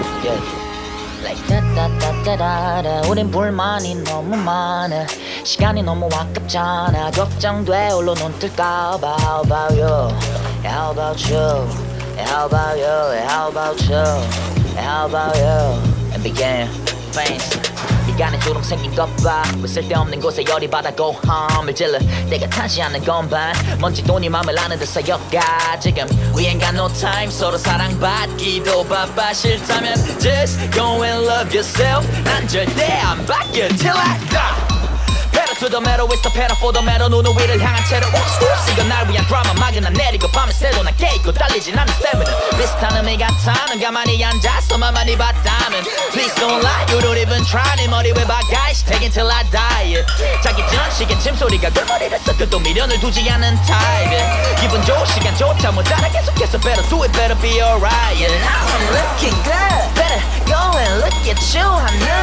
yeah. Like 따따따따따라 우린 불만이 너무 많아 시간이 너무 아깝잖아 걱정돼 홀로 눈 뜰까봐 How about you? How about you? How about you? How about you? How about you? And began fans 인간의 주름 생긴 것봐 왜 쓸데없는 곳에 열이 받아 고함을 질러 내가 타지 않는 건반 먼지 돈이 맘을 아는 듯 쌓여가 지금 We ain't got no time 서로 사랑받기도 바빠 싫다면 Just go and love yourself 난 절대 안 바뀌어 till I die Pedal to the metal, it's the pedal for the metal 눈을 위를 향한 채로 이건 날 위한 드라마 막은 난 내리고 밤을 새도 난 깨있고 딸리진 않는 stamina 비슷한 의미 같아 넌 가만히 앉아서만 많이 봤다면 Please don't lie, you don't even try 내 머리 왜 박아 take it till I die 자기 전 시간 침소리가 골머리를 섞어도 미련을 두지 않는 타입 기분 좋은 시간조차 모자라 계속해서 better do it, better be alright Now I'm looking good Better go and look at you 하늘